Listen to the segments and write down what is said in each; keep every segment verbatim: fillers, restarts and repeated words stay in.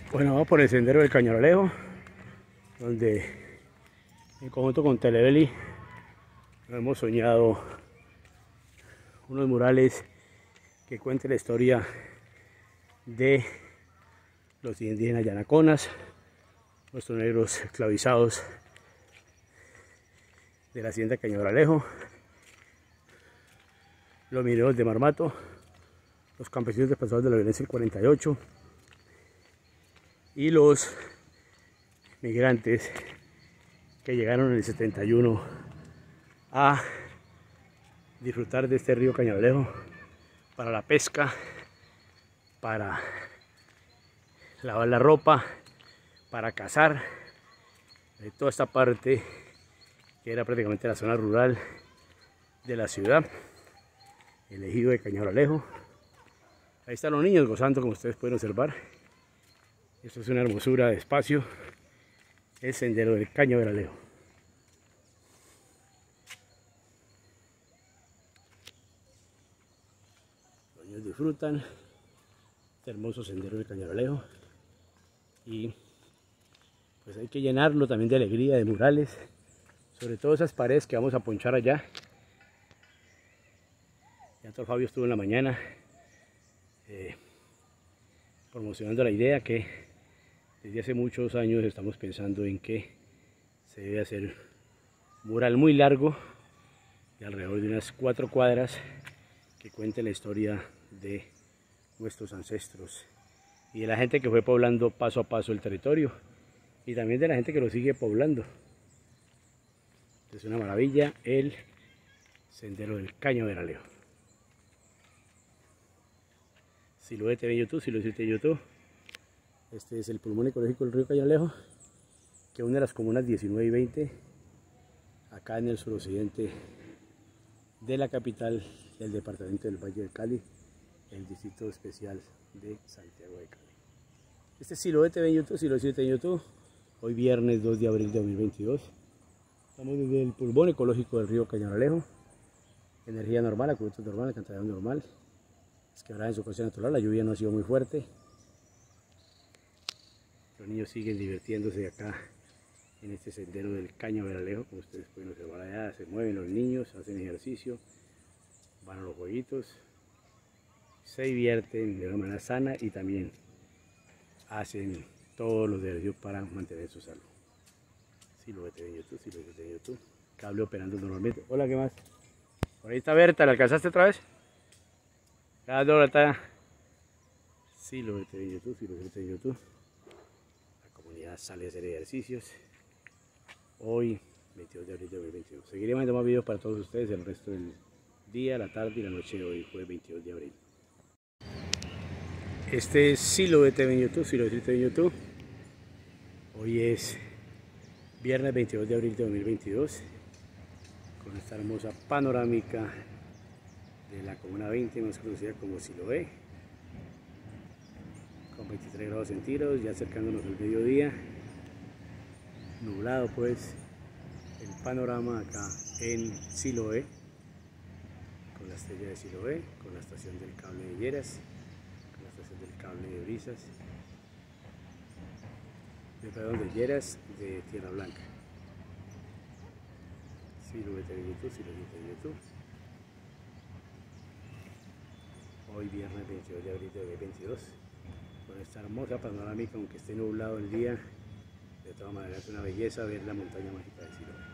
Bueno, vamos por el sendero del Cañaralejo, donde en conjunto con Telebeli hemos soñado unos murales que cuenten la historia de los indígenas yanaconas, nuestros negros esclavizados de la hacienda Cañaralejo, los mineros de Marmato, los campesinos desplazados de la violencia del cuarenta y ocho y los migrantes que llegaron en el setenta y uno a disfrutar de este río Cañaralejo para la pesca, para lavar la ropa, para cazar, de toda esta parte que era prácticamente la zona rural de la ciudad, el ejido de Cañaralejo. Ahí están los niños gozando, como ustedes pueden observar. Esto es una hermosura de espacio, el sendero del Cañaralejo. Los niños disfrutan este hermoso sendero del Cañaralejo y pues hay que llenarlo también de alegría, de murales, sobre todo esas paredes que vamos a ponchar allá. Ya Tor Fabio estuvo en la mañana eh, promocionando la idea que desde hace muchos años estamos pensando en que se debe hacer un mural muy largo de alrededor de unas cuatro cuadras que cuente la historia de nuestros ancestros y de la gente que fue poblando paso a paso el territorio y también de la gente que lo sigue poblando. Es una maravilla el sendero del Cañaralejo. Siloe T V en YouTube, Siloe T V en YouTube. Este es el pulmón ecológico del río Cañaralejo, que une las comunas diecinueve y veinte, acá en el suroccidente de la capital del departamento del Valle del Cali, el distrito especial de Santiago de Cali. Este es Siloe T V en YouTube, Siloe T V en YouTube. Hoy viernes dos de abril de dos mil veintidós. Estamos desde el pulmón ecológico del río Cañaralejo. Energía normal, acueducto normal, alcantarillado normal. Es quebrada en su cauce natural, la lluvia no ha sido muy fuerte. Los niños siguen divirtiéndose acá en este sendero del Cañaralejo, como ustedes pueden observar allá, se mueven los niños, hacen ejercicio, van a los jueguitos, se divierten de una manera sana y también hacen todos los ejercicios para mantener su salud. Siloe T V en YouTube, Siloe T V en YouTube, cable operando normalmente. Hola, ¿qué más? Por ahí está Berta, ¿la alcanzaste otra vez? Cada hora está Siloe T V en YouTube, Siloe T V en YouTube. La comunidad sale a hacer ejercicios. Hoy, veintidós de abril de dos mil veintidós. Seguiremos haciendo más videos para todos ustedes el resto del día, la tarde y la noche de hoy, jueves veintidós de abril. Este es Siloe T V en YouTube, Siloe T V en YouTube. Hoy es viernes veintidós de abril de dos mil veintidós. Con esta hermosa panorámica de la comuna veinte, más conocida como Siloe, con veintitrés grados centígrados, ya acercándonos al mediodía, nublado pues el panorama acá en Siloe, con la estrella de Siloe, con la estación del cable de Lleras, con la estación del cable de Brisas, de, perdón, de Lleras, de Tierra Blanca. Siloe T V en YouTube, Siloe T V en YouTube. Hoy viernes veintidós de abril de dos mil veintidós, con esta hermosa panorámica, aunque esté nublado el día, de todas maneras es una belleza ver la montaña mágica de Siloe.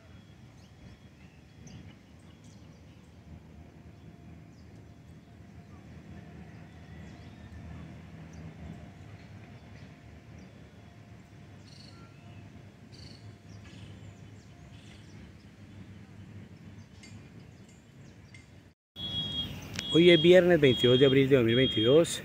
Hoy es viernes veintidós de abril de dos mil veintidós,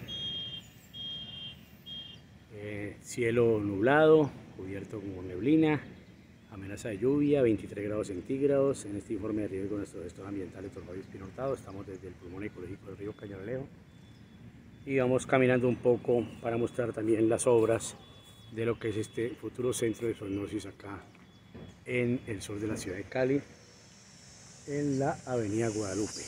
eh, cielo nublado, cubierto con neblina, amenaza de lluvia, veintitrés grados centígrados. En este informe de riesgo de nuestros gestores ambientales Tor Fabio Espino Hurtado, estamos desde el pulmón ecológico del río Cañaralejo y vamos caminando un poco para mostrar también las obras de lo que es este futuro centro de zoognosis acá en el sur de la ciudad de Cali, en la avenida Guadalupe.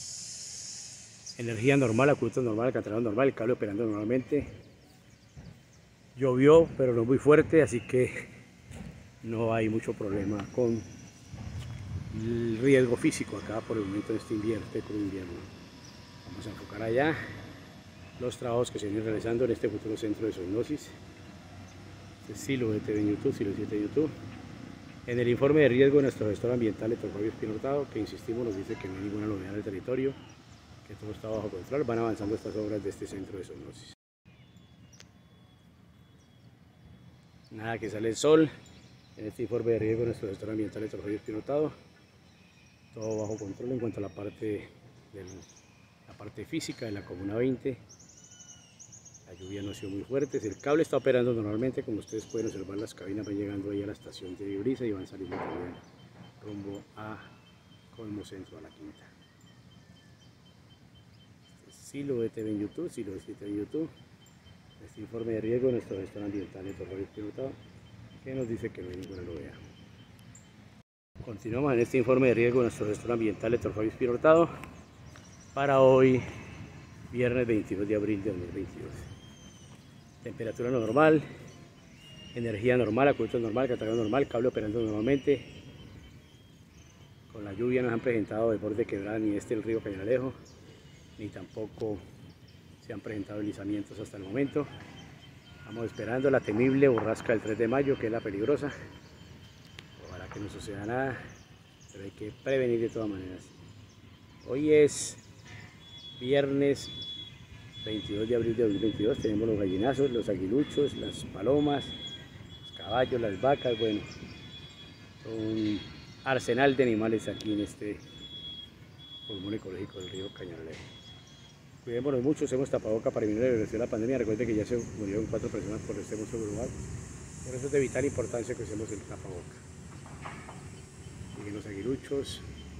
Energía normal, acueducto normal, alcantarillado normal, el cable operando normalmente. Llovió, pero no muy fuerte, así que no hay mucho problema con el riesgo físico acá por el momento de este invierno, este crudo invierno. Vamos a enfocar allá los trabajos que se vienen realizando en este futuro centro de zoognosis. Este es Silo de T V en YouTube, Silo siete de YouTube. En el informe de riesgo de nuestro gestor ambiental, Héctor Fabio Espino Hurtado, que insistimos nos dice que no hay ninguna novedad en el territorio, que todo está bajo control, van avanzando estas obras de este centro de zoognosis. Nada que sale el sol. En este informe de riesgo de nuestro gestor ambiental, Héctor Fabio Espino Hurtado, todo bajo control en cuanto a la parte, del, la parte física de la comuna veinte. La lluvia no ha sido muy fuerte, el cable está operando normalmente, como ustedes pueden observar las cabinas van llegando ahí a la estación de Brisa y van saliendo también rumbo a Colmo Centro, a la Quinta. Este es Silo de T V en YouTube, Silo de siete en YouTube. Este informe de riesgo de nuestro gestor ambiental, Héctor Fabio Espino Hurtado, que nos dice que no hay ninguna novedad. Continuamos en este informe de riesgo de nuestro gestor ambiental, Héctor Fabio Espino Hurtado, para hoy, viernes veintidós de abril de dos mil veintidós. Temperatura normal, energía normal, acueducto normal, catadero normal, cable operando normalmente. Con la lluvia no se han presentado desbordes de quebrada ni este el río Cañalejo, ni tampoco se han presentado deslizamientos hasta el momento. Vamos esperando la temible borrasca del tres de mayo, que es la peligrosa. Ojalá que no suceda nada, pero hay que prevenir de todas maneras. Hoy es viernes veintidós de abril de dos mil veintidós, tenemos los gallinazos, los aguiluchos, las palomas, los caballos, las vacas, bueno, un arsenal de animales aquí en este pulmón ecológico del río Cañalejo. Cuidémonos mucho, usemos tapaboca para disminuir la velocidad de la pandemia. Recuerden que ya se murieron cuatro personas por este monstruo global, por eso es de vital importancia que usemos el tapaboca. Siguen los aguiluchos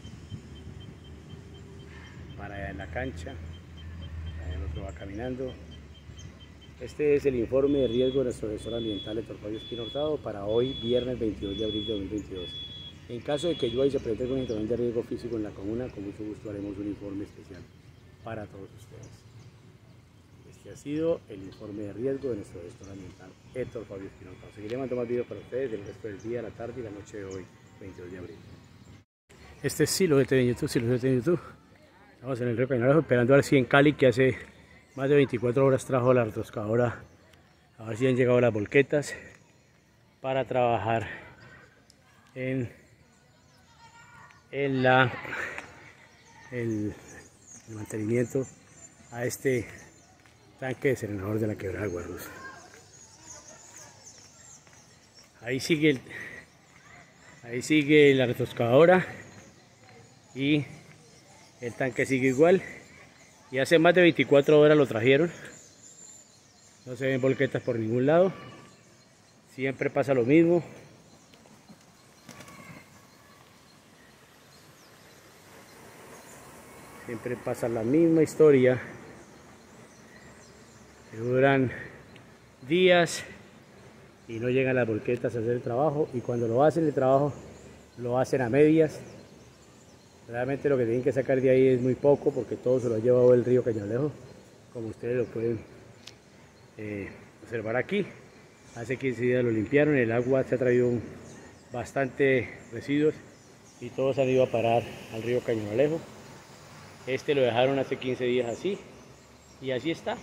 para allá en la cancha. El otro va caminando. Este es el informe de riesgo de nuestro gestor ambiental, Héctor Fabio Espino Hurtado, para hoy, viernes veintidós de abril de dos mil veintidós. En caso de que llueva y se presente algún inconveniente de riesgo físico en la comuna, con mucho gusto haremos un informe especial para todos ustedes. Este ha sido el informe de riesgo de nuestro gestor ambiental, Héctor Fabio Espino Hurtado. Seguiré mandando más videos para ustedes el resto del día, la tarde y la noche de hoy, veintidós de abril. Este es Silo de T V en YouTube, Silo de T V en YouTube. Estamos en el río Cañalejo esperando a ver si en Cali, que hace más de veinticuatro horas trajo la retroscadora, a ver si han llegado las volquetas para trabajar en, en la, el, el mantenimiento a este tanque desalinador de la quebrada de Guarruz. Ahí sigue, el, ahí sigue la retroscadora y el tanque sigue igual, y hace más de veinticuatro horas lo trajeron. No se ven volquetas por ningún lado, siempre pasa lo mismo. Siempre pasa la misma historia, que duran días y no llegan las volquetas a hacer el trabajo, y cuando lo hacen el trabajo lo hacen a medias. Realmente lo que tienen que sacar de ahí es muy poco, porque todo se lo ha llevado el río Cañalejo, como ustedes lo pueden eh, observar aquí. Hace quince días lo limpiaron, el agua se ha traído un, bastante residuos y todos han ido a parar al río Cañalejo. Este lo dejaron hace quince días así, y así está.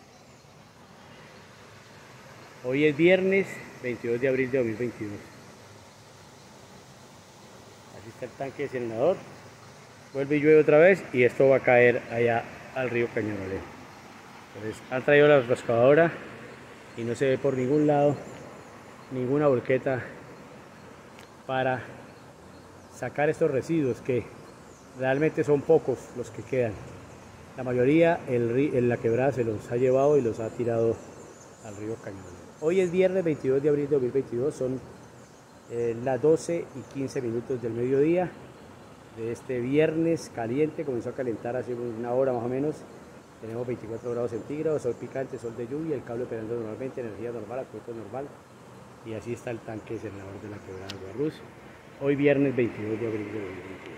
Hoy es viernes veintidós de abril de dos mil veintidós. Así está el tanque desalinador. Vuelve y llueve otra vez y esto va a caer allá al río Cañalejo. Entonces han traído la retroscadora y no se ve por ningún lado ninguna volqueta para sacar estos residuos, que realmente son pocos los que quedan. La mayoría el, en la quebrada se los ha llevado y los ha tirado al río Cañalejo. Hoy es viernes veintidós de abril de dos mil veintidós, son eh, las doce y quince minutos del mediodía de este viernes caliente. Comenzó a calentar hace una hora más o menos. Tenemos veinticuatro grados centígrados, sol picante, sol de lluvia, el cable operando normalmente, energía normal, acueducto normal, y así está el tanque desalinador de la quebrada de Guarruz. Hoy viernes veintidós de abril de dos mil veintidós.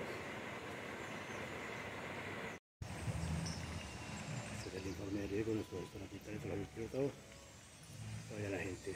Este es el informe de riesgo de nuestro gestor ambiental, todo. Todavía la gente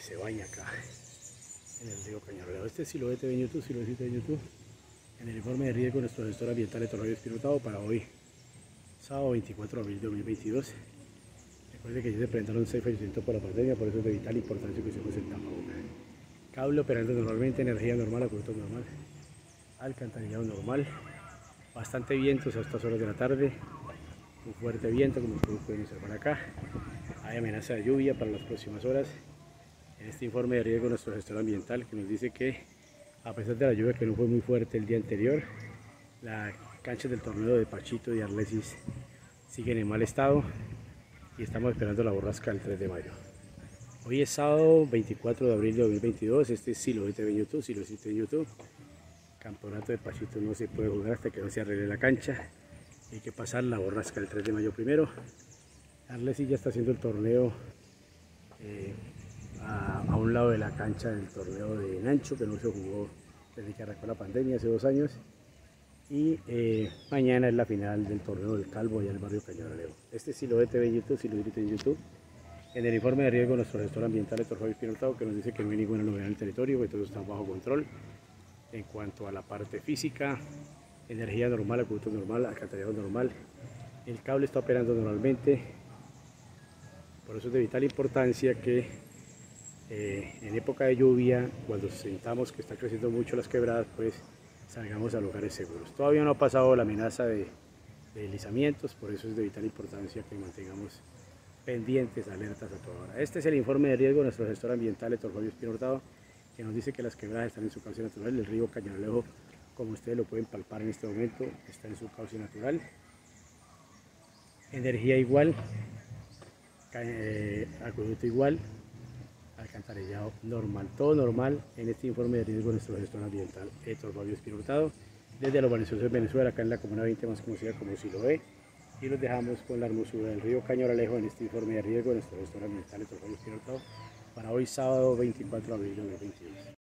se baña acá en el río Cañaralejo. Este es Siloé T V en YouTube, Siloé T V en YouTube, en el informe de riesgo de nuestro gestor ambiental Héctor Javier Espino Hurtado para hoy, sábado veinticuatro de abril de dos mil veintidós. Recuerde que ya se presentaron seis fallecimientos por la pandemia, por eso es de vital importancia que usemos el tapabocas. Cable operando normalmente, energía normal, acueducto normal, alcantarillado normal, bastante vientos a estas horas de la tarde, un fuerte viento como ustedes pueden observar acá. Hay amenaza de lluvia para las próximas horas. En este informe de riesgo nuestro gestor ambiental que nos dice que a pesar de la lluvia que no fue muy fuerte el día anterior, las canchas del torneo de Pachito y Arlesis siguen en mal estado y estamos esperando la borrasca del tres de mayo. Hoy es sábado veinticuatro de abril de dos mil veintidós, este es Siloé T V en YouTube, Siloé T V en YouTube. Campeonato de Pachito no se puede jugar hasta que no se arregle la cancha, hay que pasar la borrasca del tres de mayo primero. Arlesis ya está haciendo el torneo eh, a, a un lado de la cancha del torneo de Nancho, que no se jugó desde que arrancó la pandemia hace dos años. Y eh, mañana es la final del torneo del Calvo allá en el barrio Cañaralejo. Este es Siloé T V en YouTube, Siloé T V en YouTube. En el informe de riesgo nuestro gestor ambiental Héctor Javier Espino Hurtado que nos dice que no hay ninguna novedad en el territorio, que todo está bajo control. En cuanto a la parte física, energía normal, acueducto normal, alcantarillado normal. El cable está operando normalmente. Por eso es de vital importancia que eh, en época de lluvia, cuando sintamos que están creciendo mucho las quebradas, pues salgamos a lugares seguros. Todavía no ha pasado la amenaza de, de deslizamientos, por eso es de vital importancia que mantengamos pendientes, alertas a toda hora. Este es el informe de riesgo de nuestro gestor ambiental Héctor Javier Espino Hurtado, que nos dice que las quebradas están en su cauce natural. El río Cañaralejo, como ustedes lo pueden palpar en este momento, está en su cauce natural. Energía igual, eh, acueducto igual, alcantarillado normal, todo normal en este informe de riesgo de nuestro gestor ambiental Héctor Javier Espino Hurtado, desde la urbanización de Venezuela, acá en la comuna veinte, más conocida como Siloé, y los dejamos con la hermosura del río Cañaralejo en este informe de riesgo de nuestro gestor ambiental Héctor Javier Espino Hurtado para hoy sábado veinticuatro de abril de dos mil veintidós.